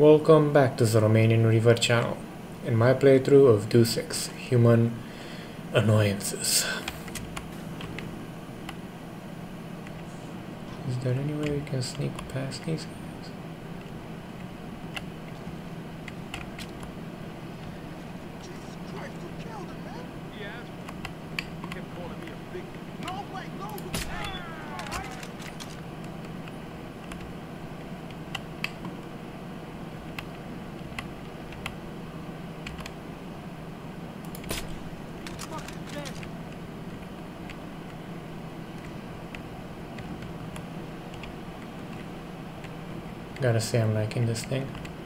Welcome back to the Romanian River channel, in my playthrough of Deus Ex, Human Annoyances. Is there any way we can sneak past these guys? Gotta say I'm liking this thing.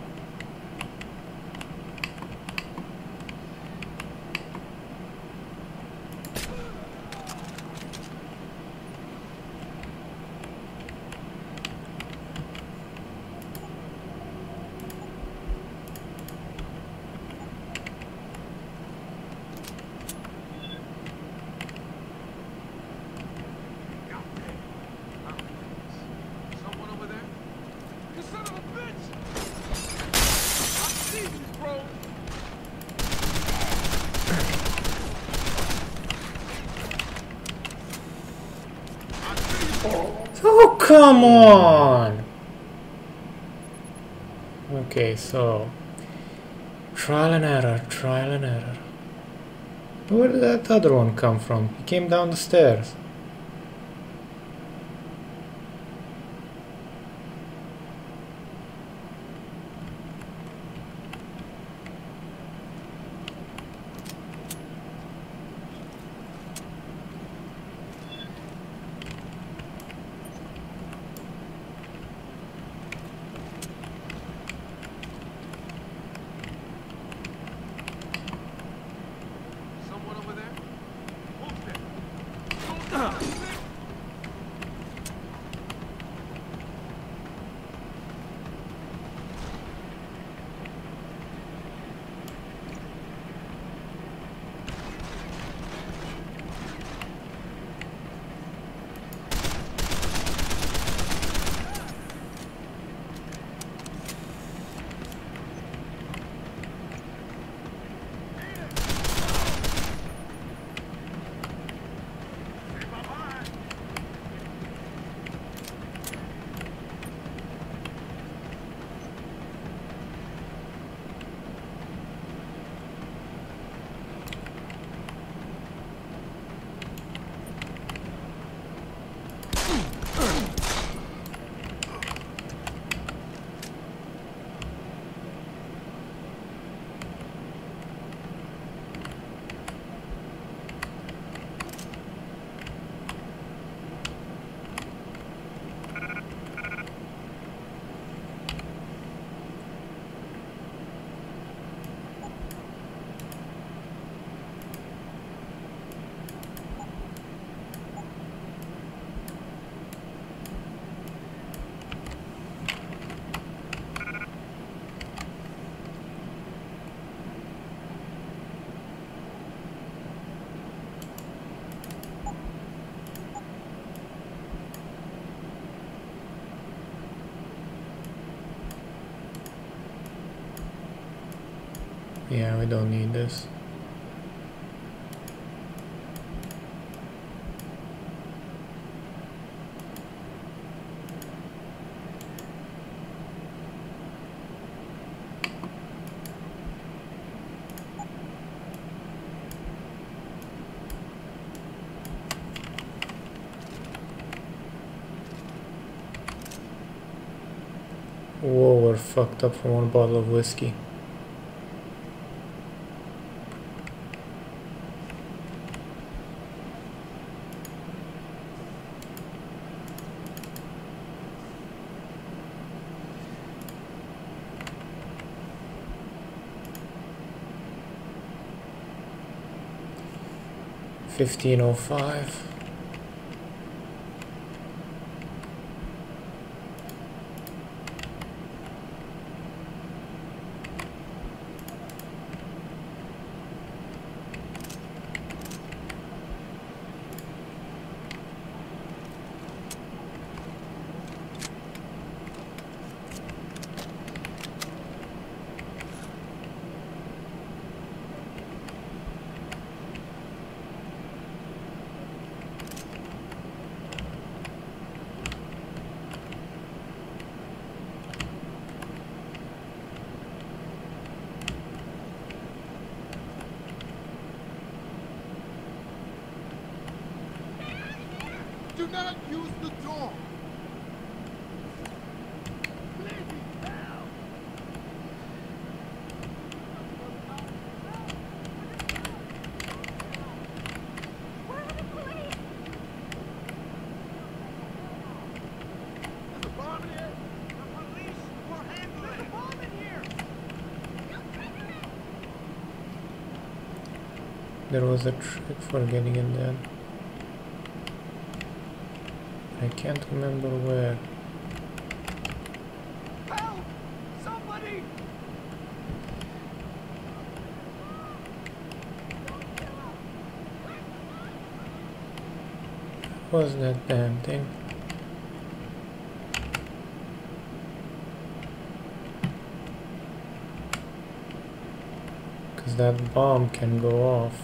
Oh, come on! Okay, so trial and error, trial and error. Where did that other one come from? He came down the stairs. Yeah, we don't need this. Whoa, we're fucked up from one bottle of whiskey. $15.05. Do not use the door. There was a trick for getting in there. I can't remember where. Help! Somebody! What was that damn thing? Because that bomb can go off.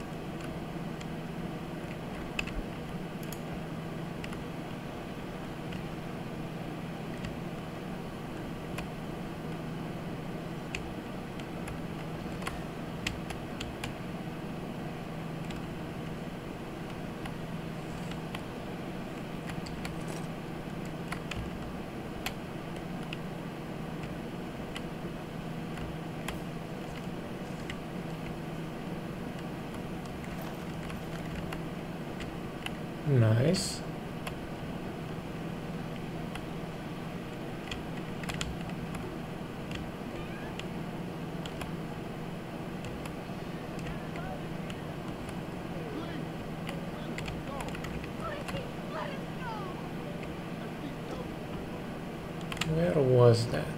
Nice. Where was that?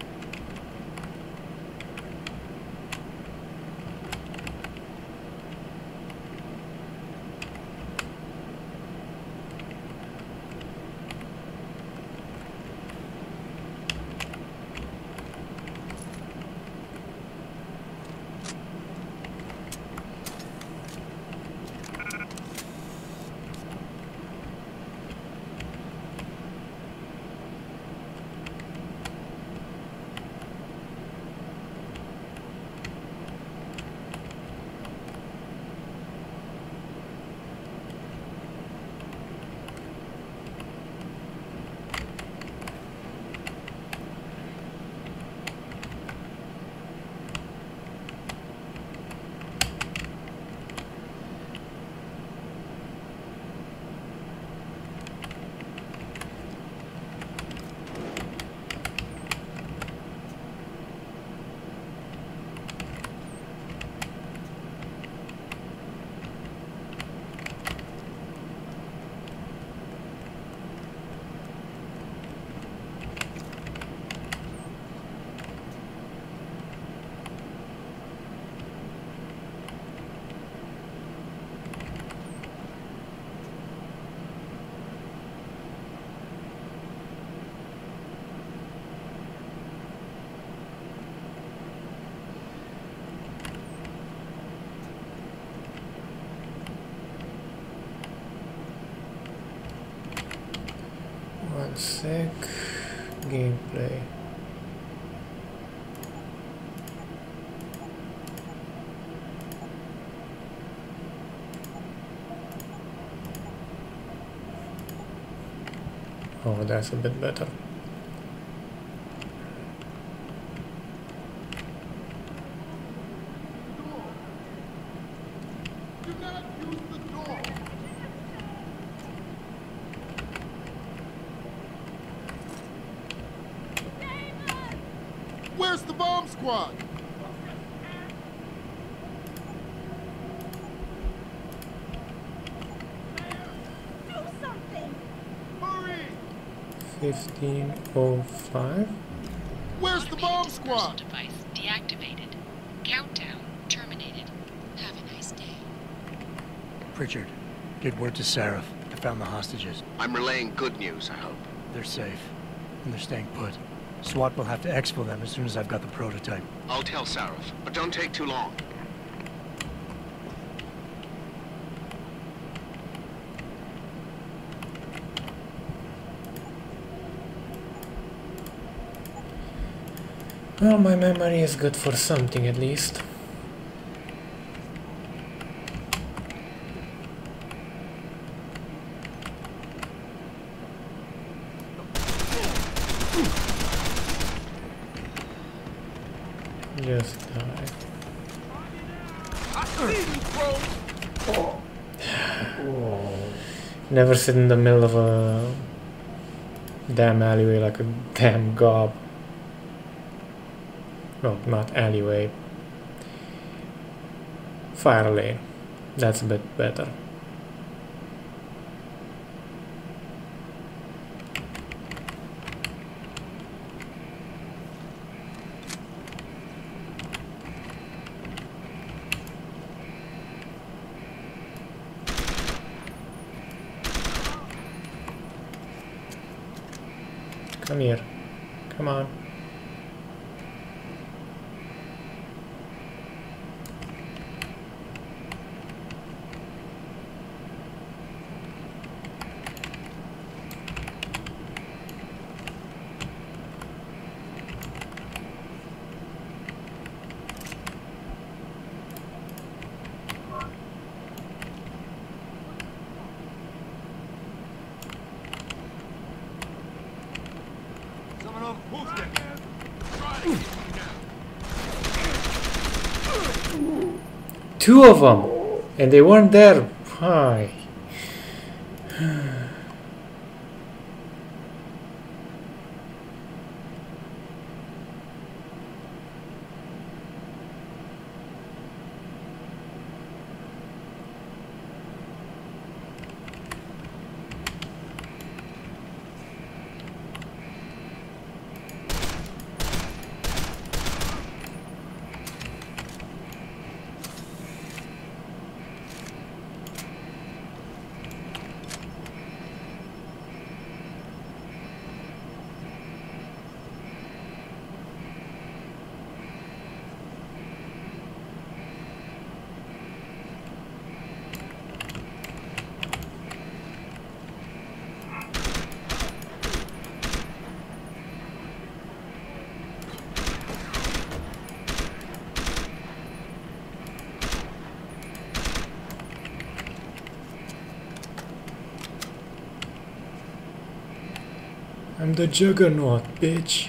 One sec. Gameplay. Oh, that's a bit better. Do not use the door. Where's the bomb squad? Do something! Hurry! 15:05. Where's the bomb squad? Device deactivated. Countdown terminated. Have a nice day. Pritchard, get word to Seraph. I found the hostages. I'm relaying good news, I hope. They're safe, and they're staying put. SWAT will have to exfil them as soon as I've got the prototype. I'll tell Sarif, but don't take too long. Well, my memory is good for something at least. Just die. Never sit in the middle of a damn alleyway like a damn gob. Well, not alleyway. Fire lane. That's a bit better. Come here. Come on. Two of them, and they weren't there. Why? I'm the juggernaut, bitch.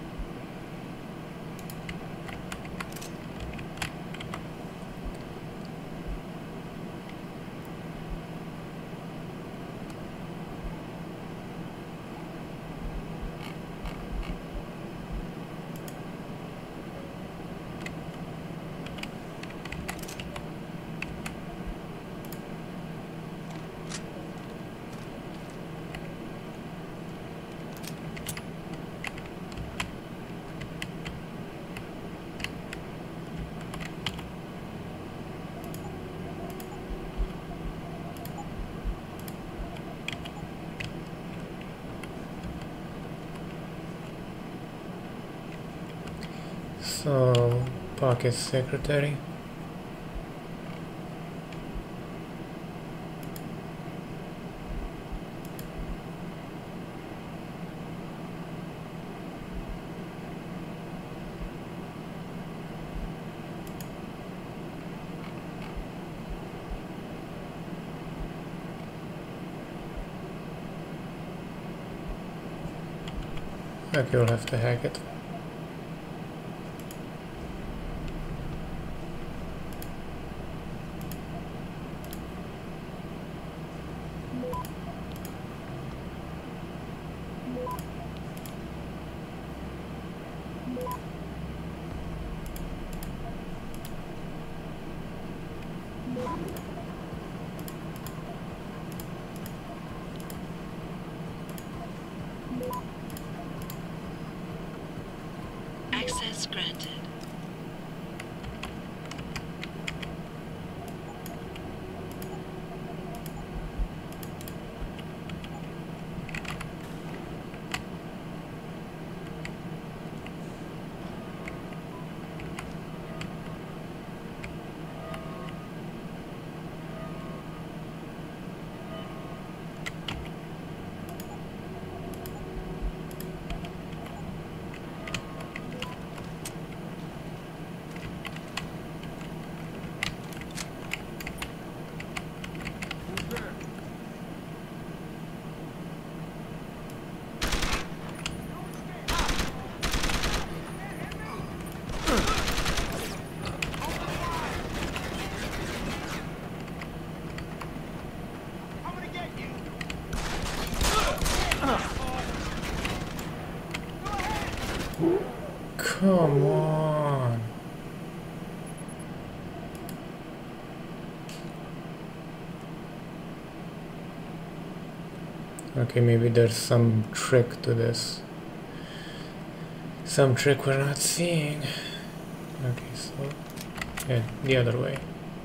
So, pocket secretary. Okay, we'll have to hack it. Come on. Okay, maybe there's some trick to this. Some trick we're not seeing. Okay, so yeah, the other way.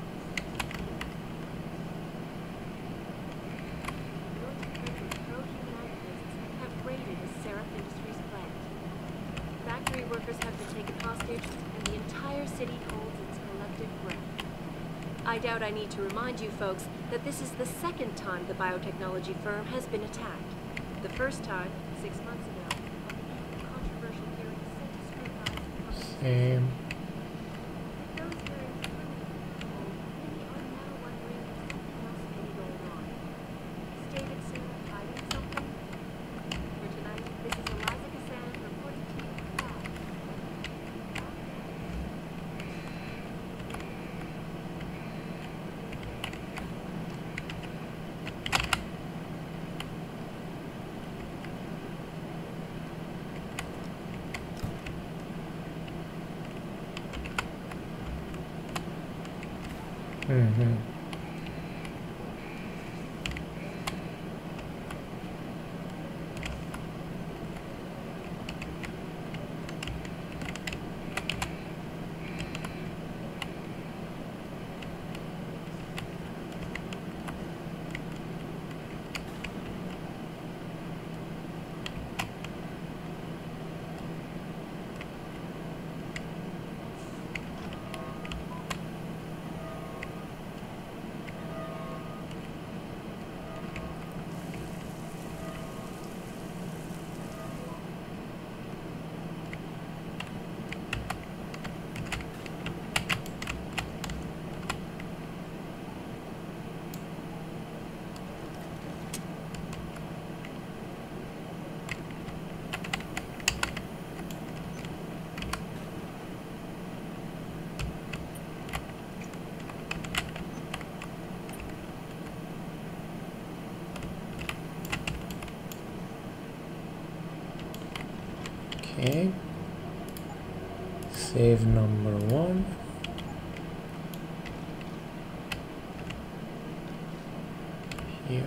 Have raided a Seraph Industries plant. Factory workers have been taken hostage, and the entire city holds its collective breath. I doubt I need to remind you folks that this is the second time the biotechnology firm has been attacked. The first time, 6 months ago, on the eve of controversial hearings set to scrutinize the company's Same. Those hearings permanently controlled, many are now wondering if something else may be going on. Is Davidson hiding something? For tonight, this is Eliza Cassan reporting to you live. Mm-hmm. Okay. Save number 1. Here.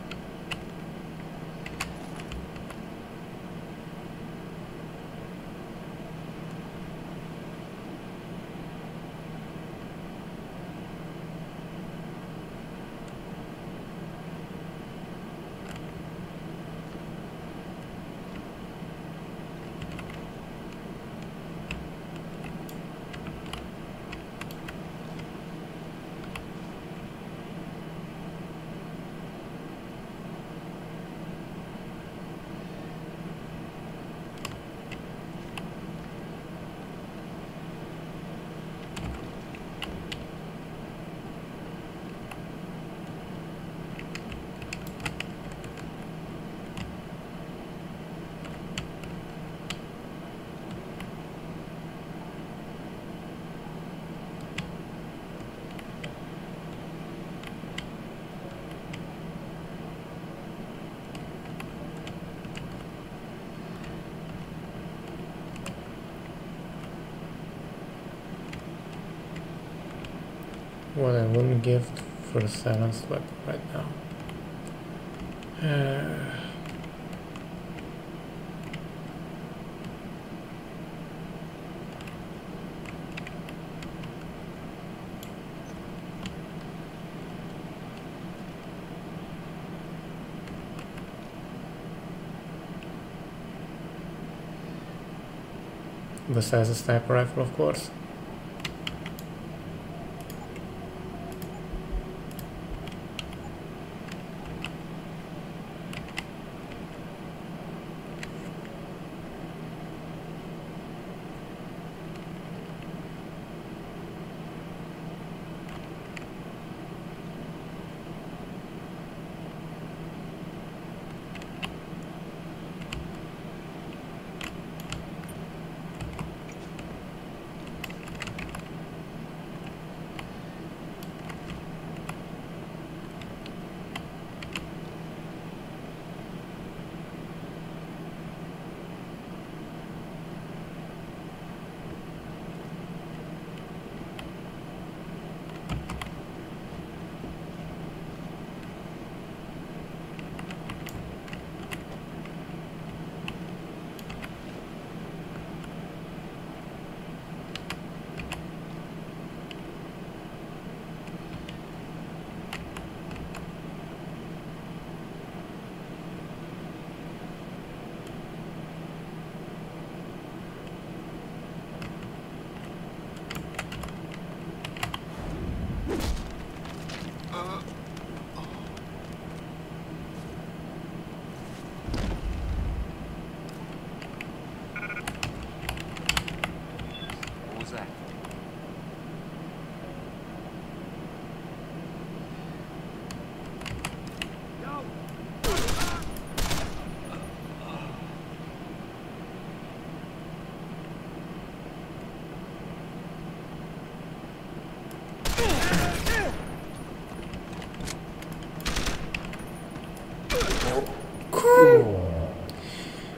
What I wouldn't give for a silenced weapon right now. Besides the sniper rifle, of course.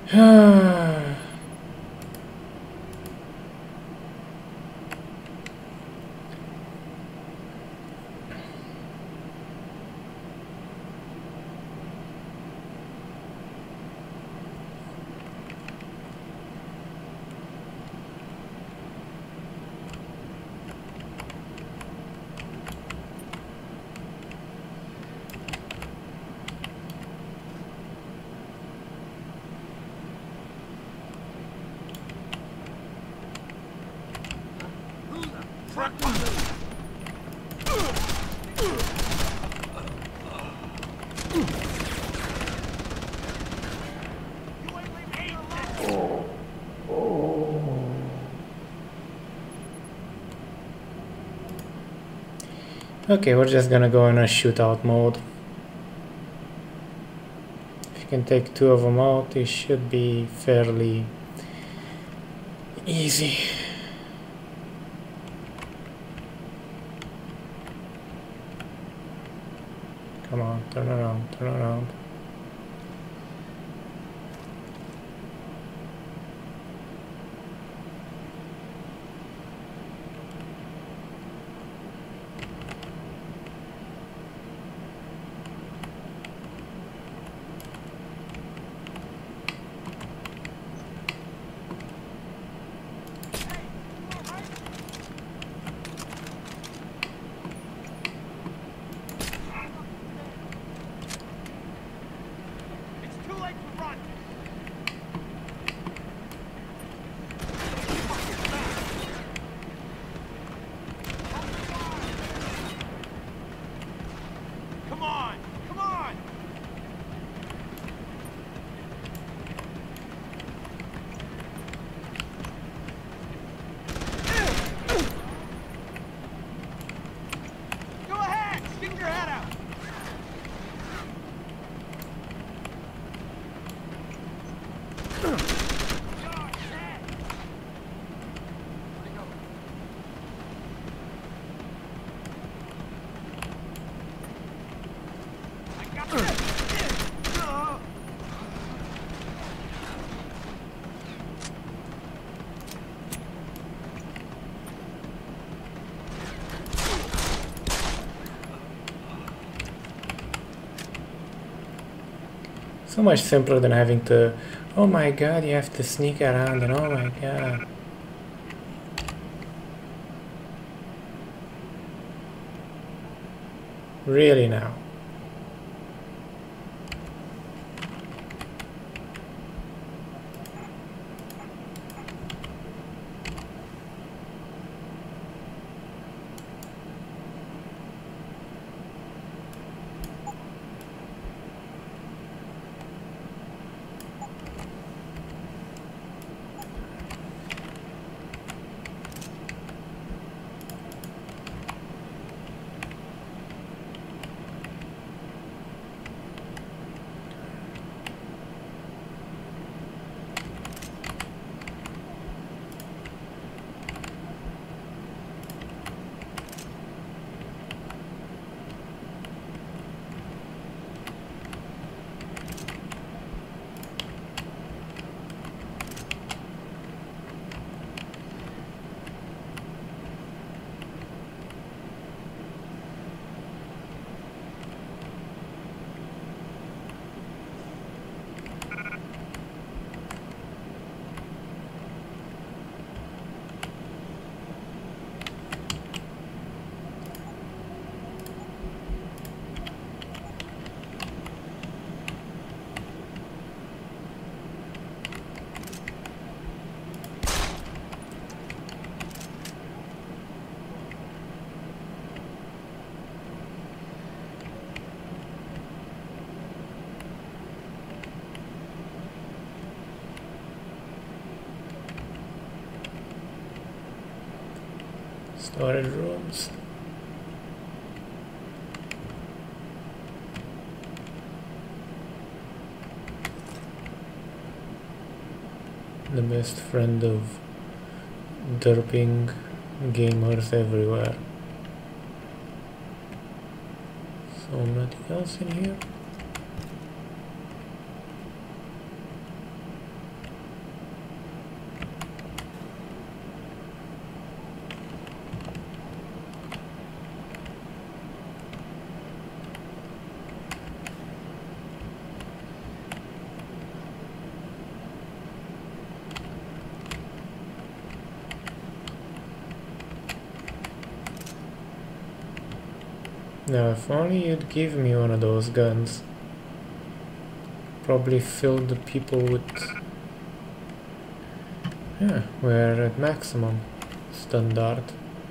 Okay, we're just gonna go in a shootout mode. If you can take 2 of them out, it should be fairly easy. Come on, turn around, turn around. So much simpler than having to, oh my god, you have to sneak around and oh my god. Really now. Storage rooms. The best friend of derping gamers everywhere. So nothing else in here. Now, if only you'd give me one of those guns. Probably fill the people with... Yeah, we're at maximum standard.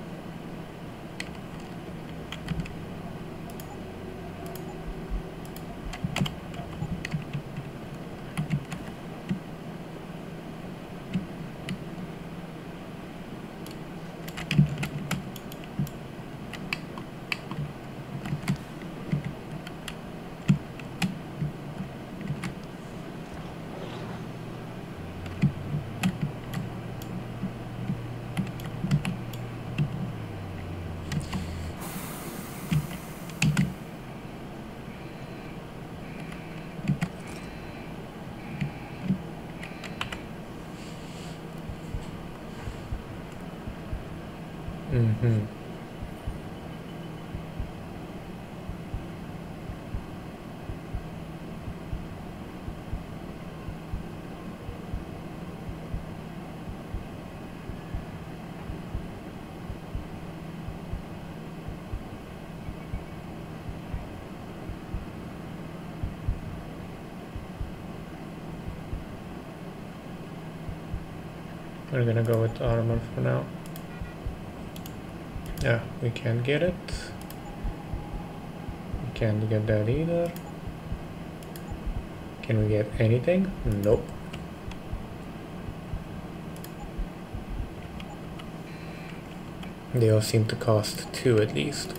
Mm-hmm. We're gonna go with armor for now. Yeah, we can't get it. We can't get that either. Can we get anything? Nope. They all seem to cost 2 at least.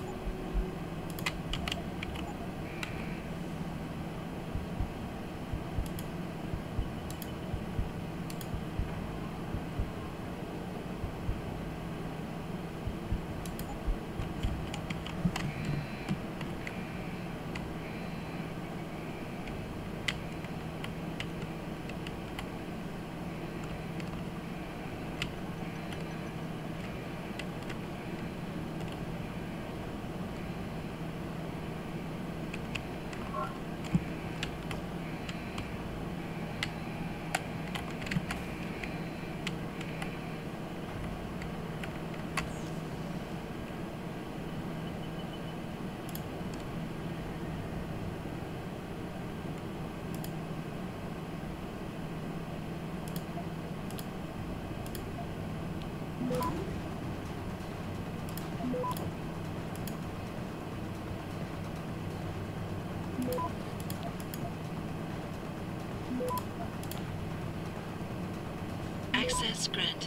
Access granted.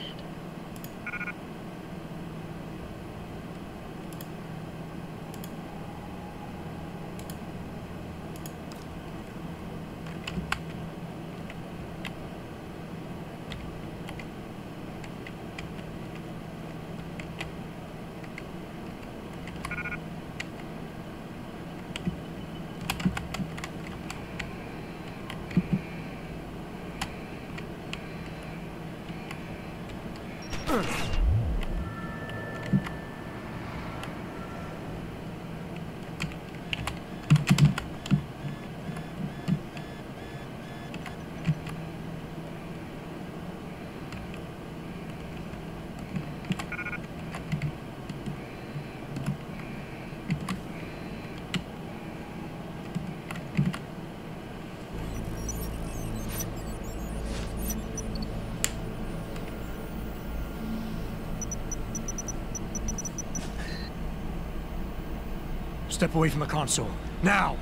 Step away from the console. Now!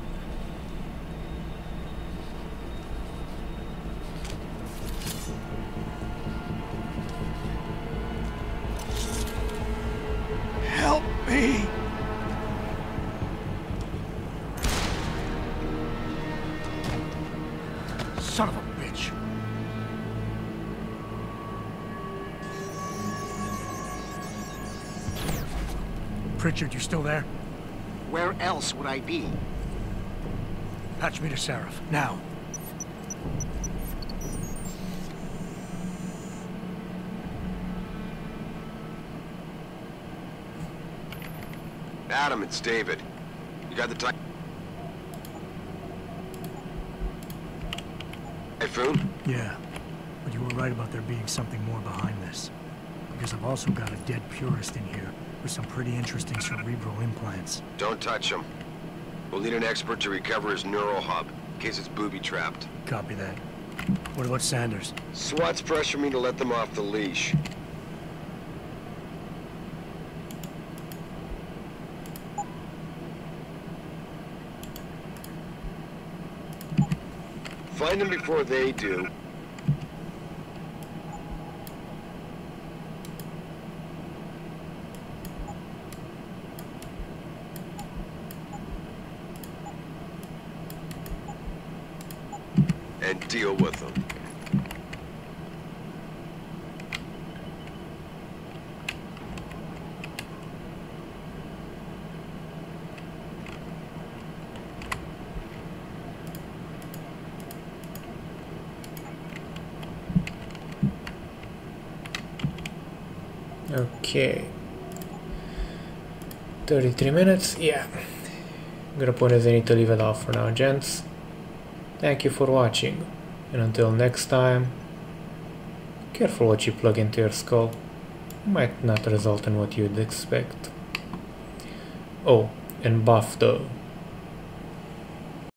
Help me! Son of a bitch. Pritchard, you still there? Where else would I be? Patch me to Seraph, now. Adam, it's David. You got the typhoon? Yeah, but you were right about there being something more behind this. because I've also got a dead purist in here with some pretty interesting cerebral implants. Don't touch him. We'll need an expert to recover his neural hub, in case it's booby-trapped. Copy that. What about Sanders? SWAT's pressured me to let them off the leash. Find them before they do. And deal with them. Okay. 33 minutes, yeah. I'm gonna put as I need to leave it off for now, gents. Thank you for watching, and until next time, careful what you plug into your skull. It might not result in what you'd expect. Oh, and buff though.